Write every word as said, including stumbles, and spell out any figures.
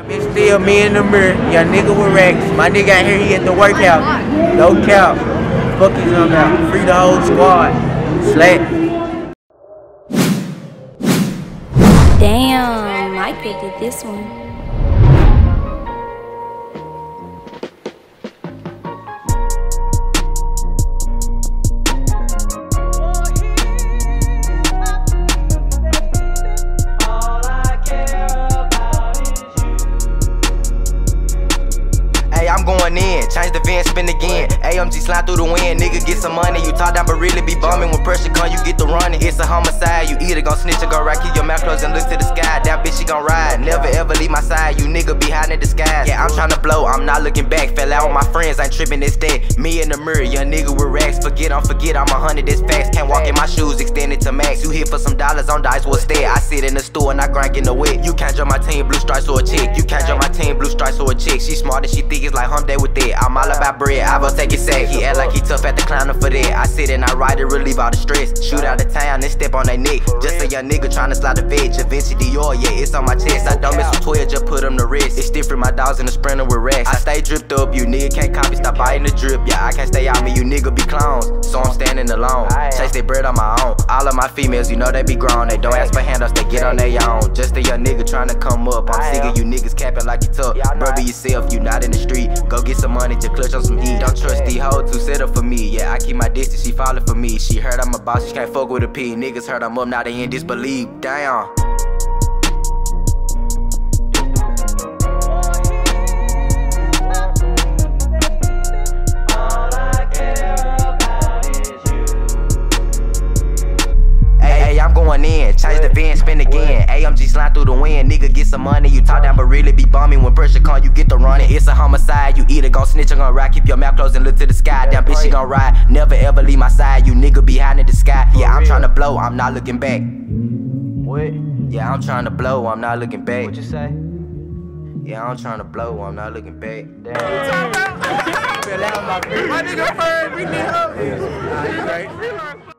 It's still me in the mirror, young nigga with racks. My nigga out here, he at the workout. No cap. Fuck you talking about? Free the whole squad. Slack. Damn, Micah did this one. I'm going in, change the van, spin again. A M G slide through the wind, nigga get some money. You talk down but really be bumming. When pressure come, you get the running. It's a homicide, you either gon' snitch or go right. Keep your mouth closed and look to the sky. That bitch she gon' ride, never ever leave my side. You nigga behind in disguise. Yeah, I'm tryna blow, I'm not looking back. Fell out with my friends, ain't tripping instead. Me in the mirror, young nigga with racks. Forget, I'm forget, I'm a hundred this fast. Can't walk in my shoes, extended to max. You here for some dollars on dice, what's that? I sit in the store and I grind in the wet. You can't jump my team, blue stripes or a chick. You can't jump my team, blue stripes or a chick. She smart and she think it's like hump day with that. I'm all about bread, I will take it sack. He act like he tough at the clowner for that. I sit and I ride to relieve all the stress. Shoot out of town and step on their neck. Just a young nigga tryna slide the veg. Vinci Dior, yeah, it's on my chest. I don't mess with twelve, just put them to rest. It's different, my dogs in the sprinter with racks. I stay dripped up, you nigga can't copy, stop biting the drip. Yeah, I can't stay out me, you nigga be clones. So I'm standing alone, chase they bread on my own. All of my females, you know they be grown. They don't ask for handouts, they get on their own. Just a young nigga tryna come up. I'm sick of you niggas capping like you tough. Bro, be yourself, you not in the street. Go get some money, just clutch on some heat. Don't trust these hoes to set up for me. Yeah, I keep my distance, she falling for me. She heard I'm a boss, she can't fuck with a P. Niggas heard I'm up, now they in disbelief. Damn. I'm going in, change the van, spin again. A M G slide through the wind, nigga get some money. You talk down but really be bumming. When pressure come, you get the running. It's a homicide, you either gon' snitch or gon' ride. Keep your mouth closed and look to the sky. Damn bitch, she gon' ride, never ever leave my side. You nigga behind in the sky. Yeah, I'm tryna blow, I'm not looking back. What? Yeah, I'm tryna blow, I'm not looking back. What you say? Yeah, I'm tryna blow, I'm not looking back. Damn. My nigga Bird, we need help.